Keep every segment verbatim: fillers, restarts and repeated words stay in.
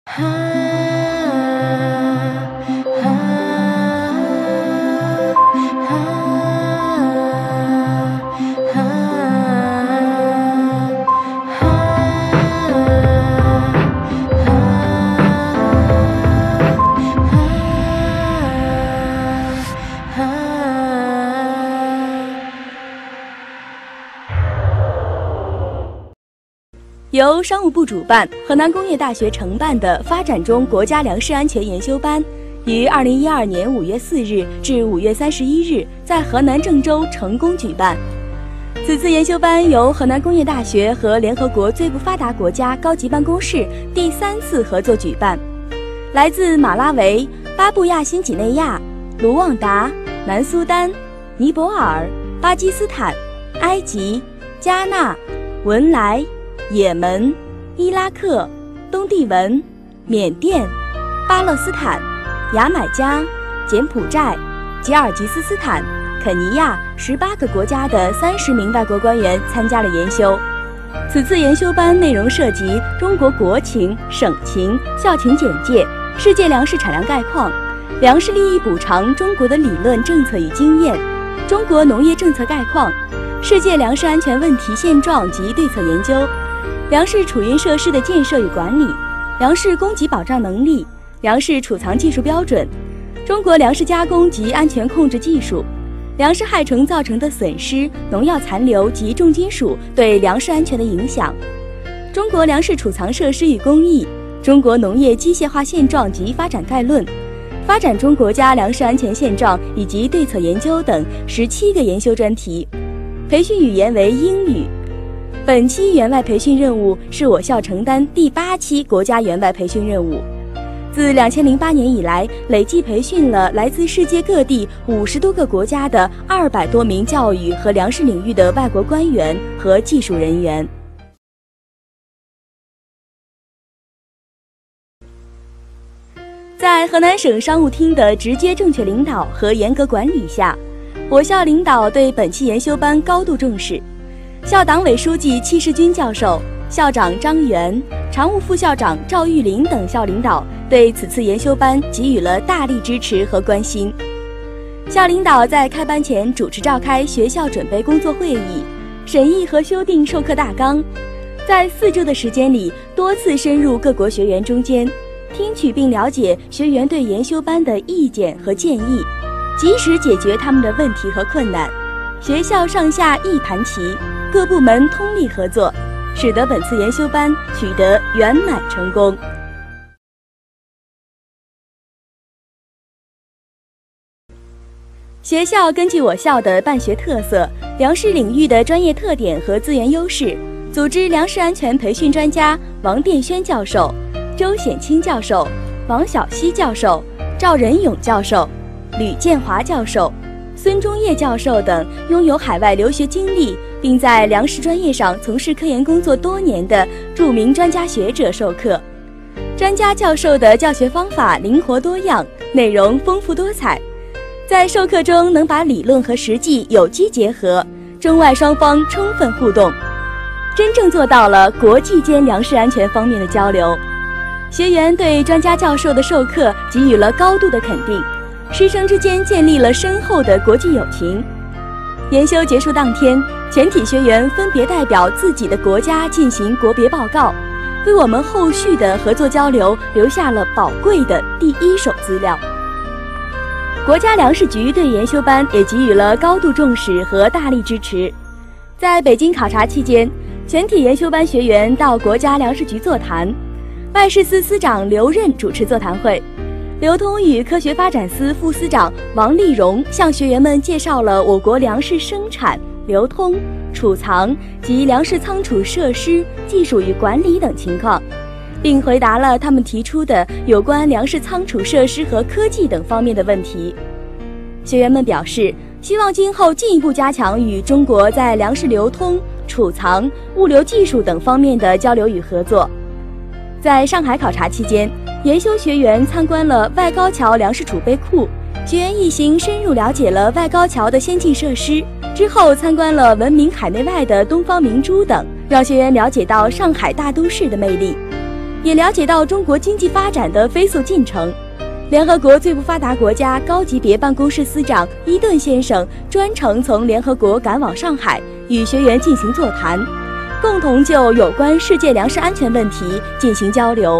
由商务部主办、河南工业大学承办的发展中国家粮食安全研修班，于二零一二年五月四日至五月三十一日在河南郑州成功举办。此次研修班由河南工业大学和联合国最不发达国家高级办公室第三次合作举办，来自马拉维、巴布亚新几内亚、卢旺达、南苏丹、尼泊尔、巴基斯坦、埃及、加纳、文莱、也门、伊拉克、东帝汶、缅甸、巴勒斯坦、牙买加、柬埔寨、吉尔吉斯斯坦、肯尼亚十八个国家的三十名外国官员参加了研修。此次研修班内容涉及中国国情、省情、校情简介、世界粮食产量概况、粮食利益补偿中国的理论政策与经验、中国农业政策概况、世界粮食安全问题现状及对策研究、粮食储运设施的建设与管理、粮食供给保障能力、粮食储藏技术标准、中国粮食加工及安全控制技术、粮食害虫造成的损失、农药残留及重金属对粮食安全的影响、中国粮食储藏设施与工艺、中国农业机械化现状及发展概论、发展中国家粮食安全现状以及对策研究等十七个研修专题，培训语言为英语。本期援外培训任务是我校承担第八期国家援外培训任务。自两千零八年以来，累计培训了来自世界各地五十多个国家的二百多名教育和粮食领域的外国官员和技术人员。在河南省商务厅的直接正确领导和严格管理下，我校领导对本期研修班高度重视。校党委书记戚世军教授、校长张元、常务副校长赵玉林等校领导对此次研修班给予了大力支持和关心。校领导在开班前主持召开学校准备工作会议，审议和修订授课大纲，在四周的时间里多次深入各国学员中间，听取并了解学员对研修班的意见和建议，及时解决他们的问题和困难。学校上下一盘棋，各部门通力合作，使得本次研修班取得圆满成功。学校根据我校的办学特色、粮食领域的专业特点和资源优势，组织粮食安全培训专家王殿轩教授、周显清教授、王晓溪教授、赵仁勇教授、吕建华教授、孙忠业教授等拥有海外留学经历并在粮食专业上从事科研工作多年的著名专家学者授课。专家教授的教学方法灵活多样，内容丰富多彩，在授课中能把理论和实际有机结合，中外双方充分互动，真正做到了国际间粮食安全方面的交流。学员对专家教授的授课给予了高度的肯定，师生之间建立了深厚的国际友情。研修结束当天，全体学员分别代表自己的国家进行国别报告，为我们后续的合作交流留下了宝贵的第一手资料。国家粮食局对研修班也给予了高度重视和大力支持。在北京考察期间，全体研修班学员到国家粮食局座谈，外事司司长刘任主持座谈会，流通与科学发展司副司长王丽荣向学员们介绍了我国粮食生产、流通、储藏及粮食仓储设施、技术与管理等情况，并回答了他们提出的有关粮食仓储设施和科技等方面的问题。学员们表示，希望今后进一步加强与中国在粮食流通、储藏、物流技术等方面的交流与合作。在上海考察期间，研修学员参观了外高桥粮食储备库，学员一行深入了解了外高桥的先进设施，之后参观了闻名海内外的东方明珠等，让学员了解到上海大都市的魅力。 也了解到中国经济发展的飞速进程。联合国最不发达国家高级别办公室司长伊顿先生专程从联合国赶往上海，与学员进行座谈，共同就有关世界粮食安全问题进行交流。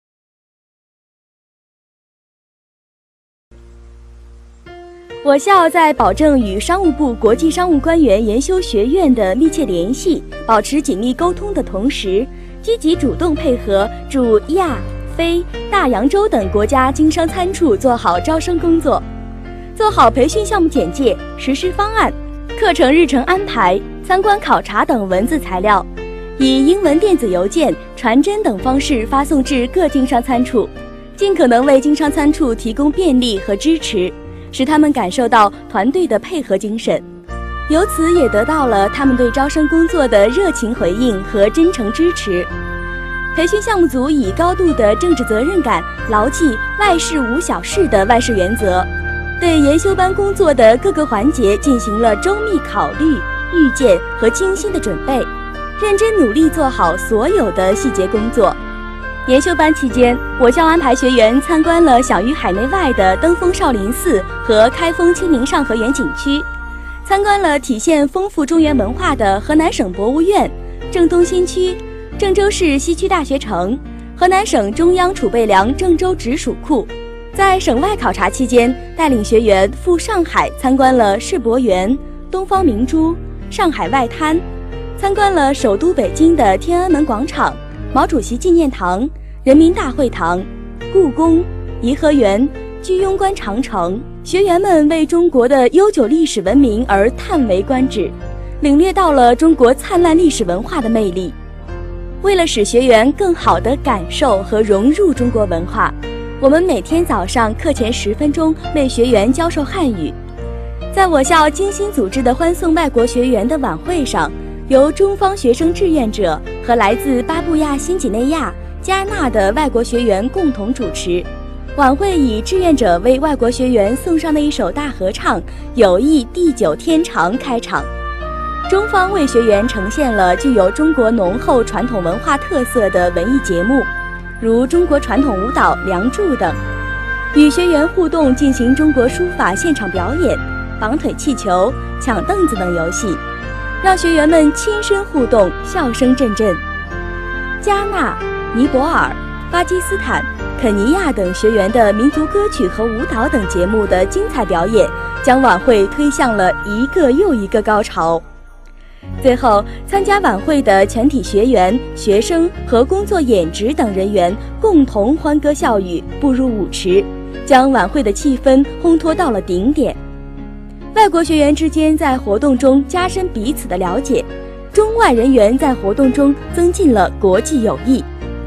我校在保证与商务部国际商务官员研修学院的密切联系、保持紧密沟通的同时，积极主动配合驻亚、非、大洋洲等国家经商参处做好招生工作，做好培训项目简介、实施方案、课程日程安排、参观考察等文字材料，以英文电子邮件、传真等方式发送至各经商参处，尽可能为经商参处提供便利和支持，使他们感受到团队的配合精神，由此也得到了他们对招生工作的热情回应和真诚支持。培训项目组以高度的政治责任感，牢记外事无小事的外事原则，对研修班工作的各个环节进行了周密考虑、预见和精心的准备，认真努力做好所有的细节工作。研修班期间，我校安排学员参观了享誉海内外的登封少林寺和开封清明上河园景区，参观了体现丰富中原文化的河南省博物院、郑东新区、郑州市西区大学城、河南省中央储备粮郑州直属库。在省外考察期间，带领学员赴上海参观了世博园、东方明珠、上海外滩，参观了首都北京的天安门广场、毛主席纪念堂、人民大会堂、故宫、颐和园、居庸关长城。学员们为中国的悠久历史文明而叹为观止，领略到了中国灿烂历史文化的魅力。为了使学员更好地感受和融入中国文化，我们每天早上课前十分钟为学员教授汉语。在我校精心组织的欢送外国学员的晚会上，由中方学生志愿者和来自巴布亚新几内亚、加纳的外国学员共同主持。晚会以志愿者为外国学员送上的一首大合唱《友谊地久天长》开场。中方为学员呈现了具有中国浓厚传统文化特色的文艺节目，如中国传统舞蹈《梁祝》等，与学员互动进行中国书法现场表演、绑腿气球、抢凳子等游戏，让学员们亲身互动，笑声阵阵。加纳、尼泊尔、巴基斯坦、肯尼亚等学员的民族歌曲和舞蹈等节目的精彩表演，将晚会推向了一个又一个高潮。最后，参加晚会的全体学员、学生和工作演职等人员共同欢歌笑语，步入舞池，将晚会的气氛烘托到了顶点。外国学员之间在活动中加深彼此的了解，中外人员在活动中增进了国际友谊。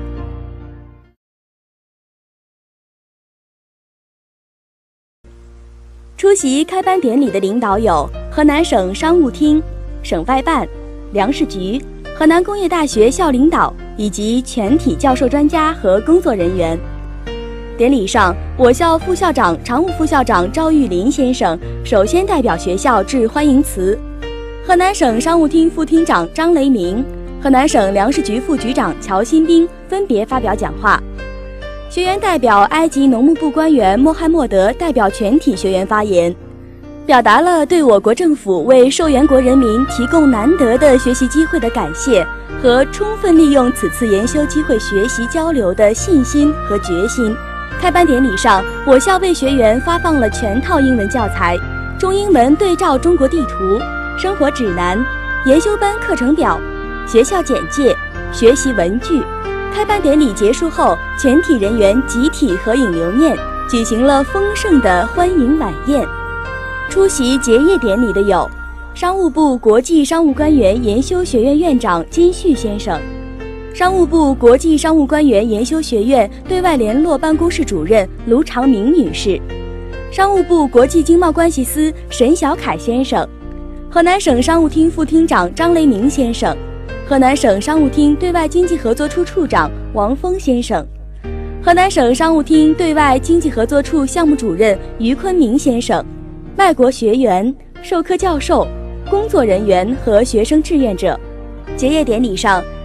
出席开班典礼的领导有河南省商务厅、省外办、粮食局、河南工业大学校领导以及全体教授专家和工作人员。典礼上，我校副校长、常务副校长赵玉林先生首先代表学校致欢迎词，河南省商务厅副厅长张雷鸣、河南省粮食局副局长乔新兵分别发表讲话。学员代表埃及农牧部官员穆罕默德代表全体学员发言，表达了对我国政府为受援国人民提供难得的学习机会的感谢和充分利用此次研修机会学习交流的信心和决心。开班典礼上，我校为学员发放了全套英文教材、中英文对照中国地图、生活指南、研修班课程表、学校简介、学习文具。开班典礼结束后，全体人员集体合影留念，举行了丰盛的欢迎晚宴。出席结业典礼的有商务部国际商务官员研修学院院长金旭先生，商务部国际商务官员研修学院对外联络办公室主任卢长明女士，商务部国际经贸关系司沈小凯先生，河南省商务厅副厅长张雷鸣先生，河南省商务厅对外经济合作处处长王峰先生，河南省商务厅对外经济合作处项目主任于坤明先生，外国学员、授课教授、工作人员和学生志愿者。结业典礼上，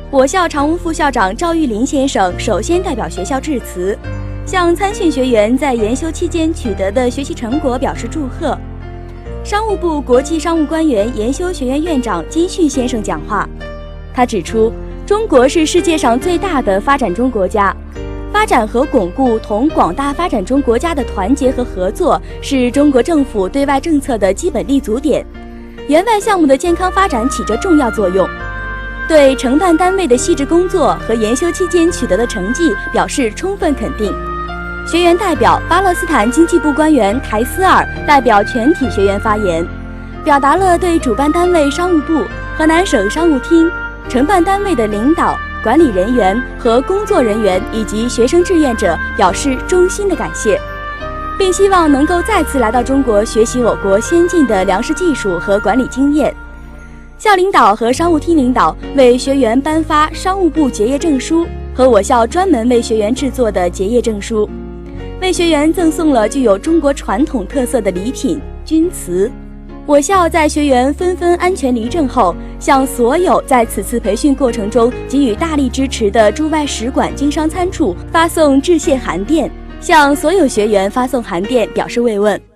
我校常务副校长赵玉林先生首先代表学校致辞，向参训学员在研修期间取得的学习成果表示祝贺。商务部国际商务官员研修学院院长金旭先生讲话，他指出，中国是世界上最大的发展中国家，发展和巩固同广大发展中国家的团结和合作是中国政府对外政策的基本立足点，援外项目的健康发展起着重要作用。对承办单位的细致工作和研修期间取得的成绩表示充分肯定。学员代表巴勒斯坦经济部官员台斯尔代表全体学员发言，表达了对主办单位商务部、河南省商务厅、承办单位的领导、管理人员和工作人员以及学生志愿者表示衷心的感谢，并希望能够再次来到中国学习我国先进的粮食技术和管理经验。校领导和商务厅领导为学员颁发商务部结业证书和我校专门为学员制作的结业证书，为学员赠送了具有中国传统特色的礼品钧瓷。我校在学员纷纷安全离证后，向所有在此次培训过程中给予大力支持的驻外使馆经商参处发送致谢函电，向所有学员发送函电表示慰问。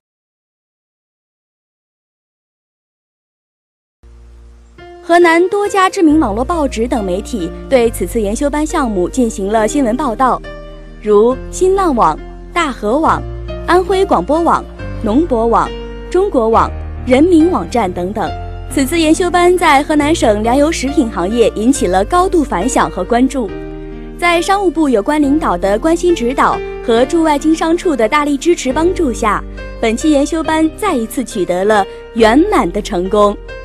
河南多家知名网络报纸等媒体对此次研修班项目进行了新闻报道，如新浪网、大河网、安徽广播网、农博网、中国网、人民网站等等。此次研修班在河南省粮油食品行业引起了高度反响和关注。在商务部有关领导的关心指导和驻外经商处的大力支持帮助下，本期研修班再一次取得了圆满的成功。